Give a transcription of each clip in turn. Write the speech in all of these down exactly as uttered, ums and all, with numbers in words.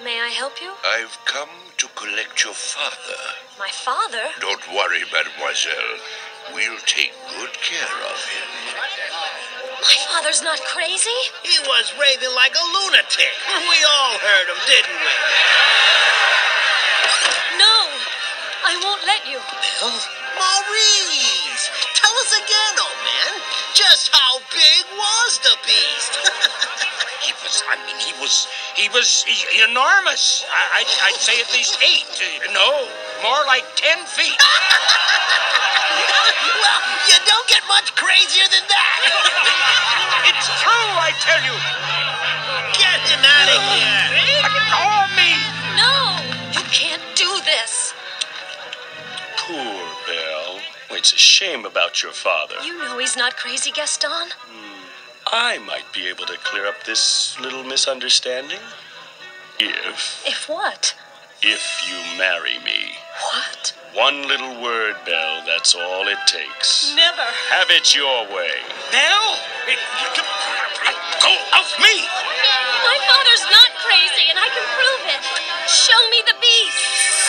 May I help you? I've come to collect your father. My father? Don't worry, mademoiselle. We'll take good care of him. My father's not crazy. He was raving like a lunatic. We all heard him, didn't we? No, I won't let you. Bill? Maurice! Tell us again, old man. Just how big was the beast? He was, I mean, he was, he was he, enormous. I, I'd, I'd say at least eight. Uh, no, more like ten feet. Well, you don't get much crazier than that. It's true, I tell you. Get him out of here. Let go of me. No, you can't do this. Poor Belle. Well, it's a shame about your father. You know he's not crazy, Gaston. I might be able to clear up this little misunderstanding. If... If what? If you marry me. What? One little word, Belle, that's all it takes. Never. Have it your way. Belle, it, let go of me. My father's not crazy, and I can prove it. Show me the beast.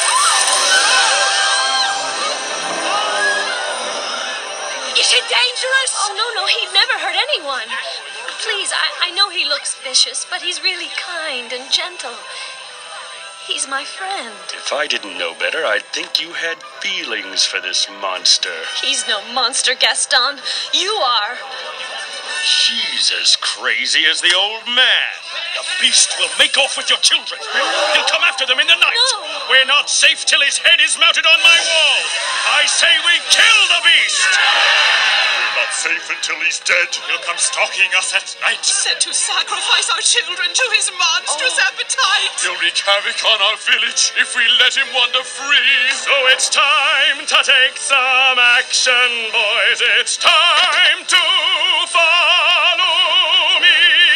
Is it dangerous? Oh, no, no, he'd never hurt anyone. Please, I, I know he looks vicious, but he's really kind and gentle. He's my friend. If I didn't know better, I'd think you had feelings for this monster. He's no monster, Gaston. You are. She's as crazy as the old man. The beast will make off with your children. He'll come after them in the night. No. We're not safe till his head is mounted on my wall. I say we kill the beast. We're not safe until he's dead. He'll come stalking us at night. Said to sacrifice our children to his monstrous Oh. appetite. He'll wreak havoc on our village if we let him wander free. So it's time to take some action, boys. It's time to follow me.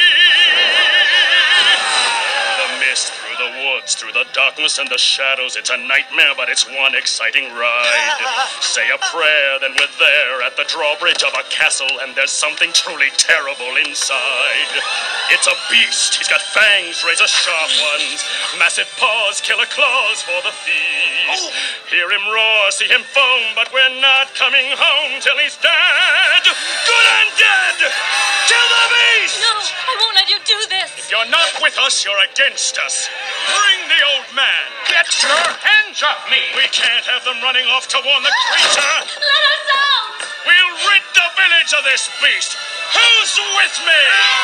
The mist through the woods, through the darkness and the shadows. It's a nightmare, but it's one exciting ride. Say a prayer, then we're there at the drawbridge of a castle, and there's something truly terrible inside. It's a beast. He's got fangs, razor-sharp ones, massive paws, killer claws for the feast. Hear him roar, see him foam, but we're not coming home till he's dead. Good and dead! Kill the beast! No, I won't let you do this. If you're not with us, you're against us. Bring the old man. Get your hands off me. We can't have them running off to warn the creature. Let us out! We'll rid the village of this beast. Who's with me?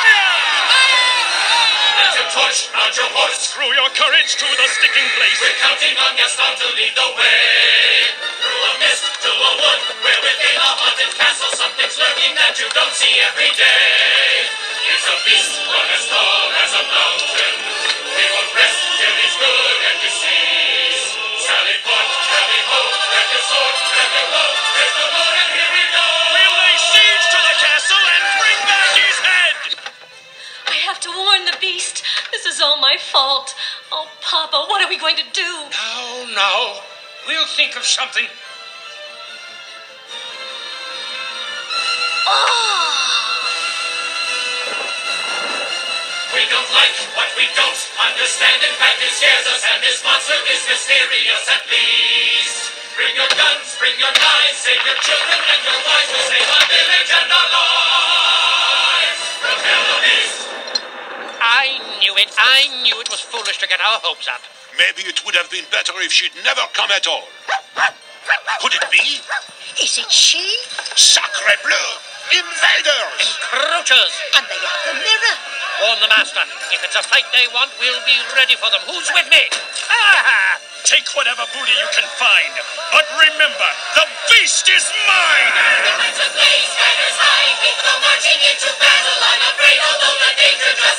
Light your torch, mount your horse. Screw your courage to the sticking place. We're counting on Gaston to lead the way. Through a mist to a wood, where within a haunted castle something's lurking that you don't see every day. It's a beast, one as tall as a mountain. We won't rest till he's good and deceased. Sally forth, tally ho, grab your sword, grab your bow. Praise the Lord and here we go. We'll lay siege to the castle and bring back his head. I have to warn the beast. This is all my fault. Oh, Papa, what are we going to do? No, no. We'll think of something. Oh! We don't like what we don't understand. In fact, it scares us, and this monster is mysterious at least. Bring your guns, bring your knives, save your children and your wives. We'll save our village and our lives. Repel the beast. I knew it. I knew it was foolish to get our hopes up. Maybe it would have been better if she'd never come at all. Could it be? Is it she? Sacre bleu! Invaders! Encroachers! And they have the mirror. Warn the master. If it's a fight they want, we'll be ready for them. Who's with me? Ah! Take whatever booty you can find. But remember, the beast is mine! The lights ablaze, banners high, people marching into battle. I'm afraid, although the danger